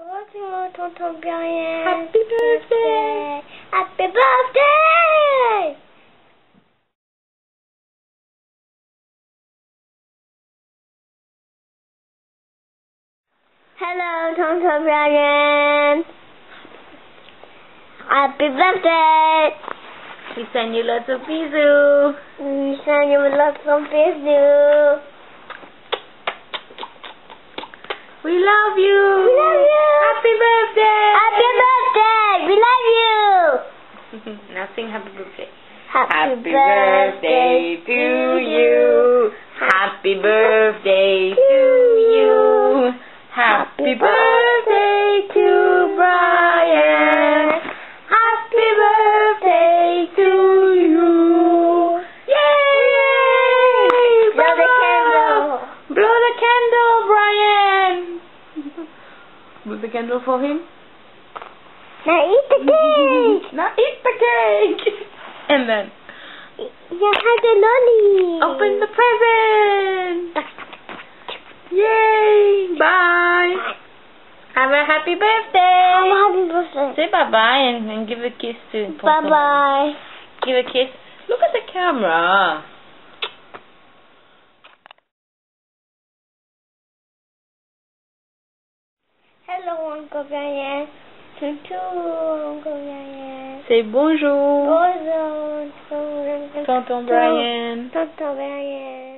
Tonton Brian. Happy birthday! Happy birthday! Hello, Tonton Brian. Happy birthday! We send you lots of bisous. We send you lots of bisous. We love you. We love you. Happy birthday. Happy birthday. We love you. Now sing happy birthday. Happy birthday to you. Happy birthday to you. Happy birthday to Brian. Happy birthday to you. Yay! Blow the candle. Blow the candle, Brian. Blow the candle for him. Now eat the cake. Now eat the cake. And then You had the lolly. open the present. Yay! Bye. Have a happy birthday. Happy birthday. Say bye-bye and give a kiss to Papa. Bye-bye. Give a kiss. Look at the camera. Hello, Uncle Brian. Uncle Brian. Say bonjour. Bonjour, Tonton Brian. Tonton Brian.